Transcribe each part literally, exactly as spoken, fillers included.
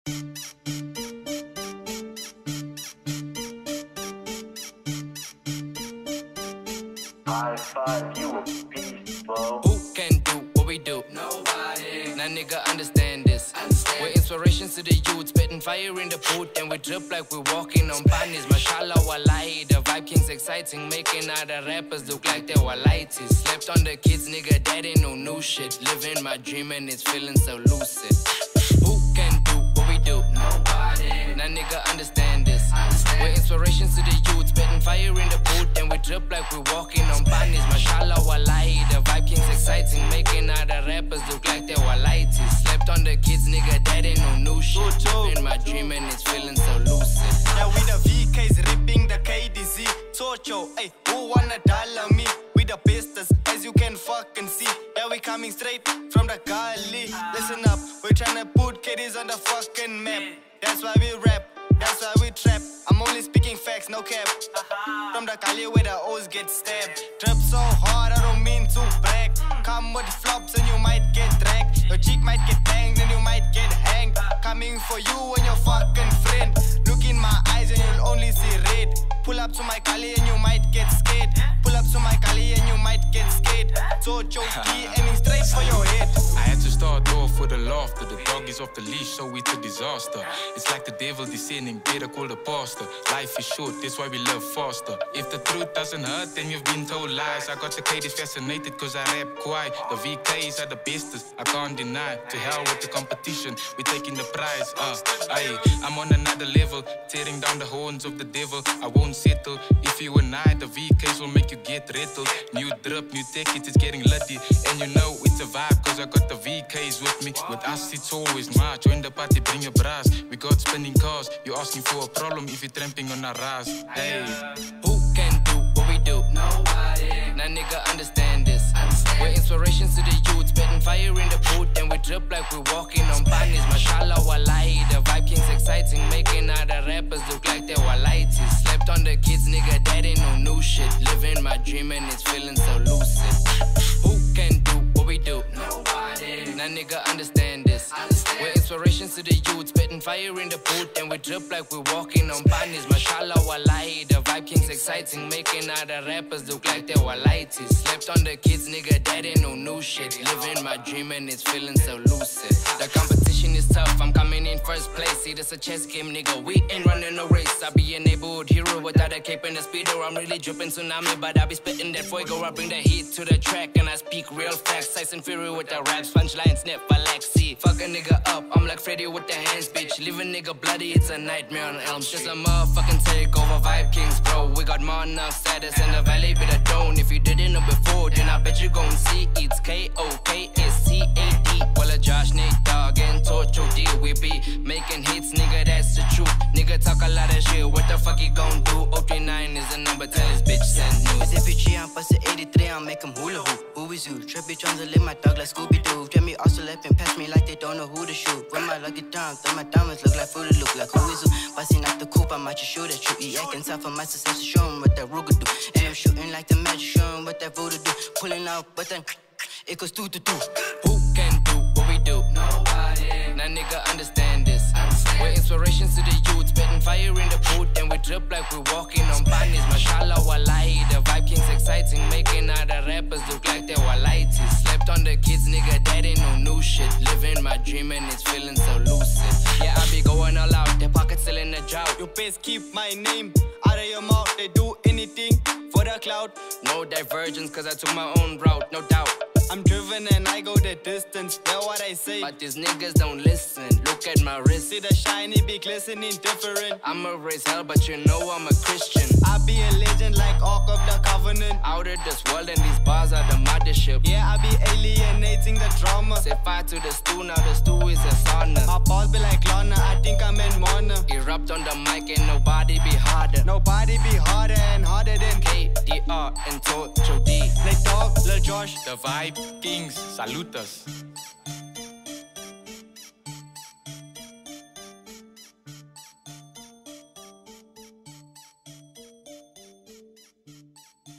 High five, you a beast, bro. Who can do what we do? Nobody. Nah, nigga, understand this. Understand. We're inspirations to the youth, spitting fire in the booth, and we drip like we're walking on bunnies. Mashallah, wallahi, the vibe king's exciting, making all the rappers look like they were lighties. Slept on the kids, nigga, that ain't no new shit. Living my dream and it's feeling so lucid. Who can do what we do? Nobody. Nah, nigga, understand this. Understand. We're inspirations to the youth, spitting fire in the booth, and we drip like we're walking on bunnies. Mashallah, wallahi, the vibe king's exciting, making all the rappers look like they were lighties. Slept on the kids, nigga, that ain't no new shit. Living my dream and it's feeling so lucid. Yeah, we the V Ks ripping the K D Z Torcho, ay, who wanna dollar me? We the bestest, as you can fucking see. Yeah, we coming straight from the gully. Listen up, we're tryna put kiddies on the fucking map. That's why we rap, that's why we trap. I'm only speaking facts, no cap. From the gully where the O's get stabbed. Drip so hard, I don't mean to brag. Come with flops and you might get dragged. Your cheek might get banged and you might get hanged. Coming for you and your fucking friend. Look in my eyes and you'll only see red. Pull up to my gully and you might get scared. Pull up to my gully and you might get scared. Torcho-D aiming straight for your head. I had to start off with a laughter. The dog is off the leash, so it's a disaster. It's like the devil descending, better call the pastor. Life is short, that's why we live faster. If the truth doesn't hurt, then you've been told lies. I got the K's fascinated cause I rap quiet. The V Ks are the bestest, I can't deny. To hell with the competition, we're taking the prize. Uh, aye, I'm on another level, tearing down the horns of the devil. I won't settle. If you and I, the V Ks will make you get rattled. New drip, new tech, it's getting litty. And you know it's a vibe cause I got the V Ks with me. With us it's always my join the party, bring your brass. We got spinning cars, you asking for a problem if you're tramping on our ras. Hey, who can do what we do? Nobody. Nah, nigga, understand this. Understand. We're inspirations to the youth, spitting fire in the booth, and we drip like we're walking on bunnies. Mashallah, wallahi, the vibe king's exciting, making all the rappers look like they were lighties. Slept on the kids, nigga, that ain't no new shit. Living my dream and it's feeling so lucid. Who can do what we do? Nobody. Nah, nigga, understand this. Understand. We're inspirations to the youth, spitting fire in the booth, and we drip like we're walking on bunnies. Mashallah, wallahi, the vibe king's exciting, making all the rappers look like they were lighties. Slept on the kids, nigga, that ain't no new shit. Living my dream and it's feeling so lucid. The competition is tough, I'm coming in first place. See, this a chess game, nigga, we ain't running a race. I be a neighborhood hero without a cape and a speedo. I'm really dripping tsunami, but I be spitting that fuego. I bring the heat to the track and I speak real facts. Tyson Fury with the raps, punchlines, never like see. Fuck a nigga up, I'm like Freddy with the hands, bitch. Leave a nigga bloody, it's a nightmare on Elm. Just a motherfucking takeover, vibe kings, bro. We got monarch status in the valley, but I don't. If you didn't know before, then I bet you gon' see. It's K O K S T A D. Well, a Josh, Nate Dawg and Torcho-D. We be making hits, nigga, that's the truth. Nigga talk a lot of shit, what the fuck he gon' do? oh three nine is the number, tell his bitch send news. If you I'm past the eighty-three, I'll make him hula hoop. Who is you? Trippy trying to live my dog like Scooby-Doo. Tell me also lapping past me like they don't know who to shoot. When my lucky down, then my diamonds look like Fruity Loop. Like who is you? Busting out the coupe, I might just shoot at you. He acting tough for my success to show him what that Ruger do. And I'm shooting like the magic, show him what that voodoo do. Pulling out, but then it goes two to two. Who can do what we do? Nobody. Nah, nigga, understand this. Understand. We're inspirations to the youth, spitting fire in the booth, and we drip like we're walking on bunnies. Mashallah, wallahi, the vibe king's exciting, making all the rappers look like they were lighties. Slept on the kids, nigga, that ain't no new shit. Living my dream and it's feeling so lucid. Yeah, I be going all out, their pockets still in the drought. You best keep my name out of your mouth. They do anything for the clout. No divergence, cause I took my own route, no doubt. I'm driven and I go the distance. Hear what I say. But these niggas don't listen. Look at my wrist. See the shiny be glistening different. I'ma raise hell, but you know I'm a Christian. I be a legend like Ark of the Covenant. Out of this world and these bars are the mothership. Yeah, I be alienating the drama. Set fire to the stew, now the stew is a sauna. My balls be like Lana, I think I'm in Mona. Erupt on the mic and nobody be harder. Nobody be harder and harder than KayDeeAre and Torcho-D. Nate Dawgg, Lil Josh. the vibe kings, salutas.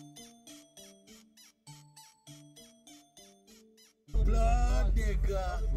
Blood nigga.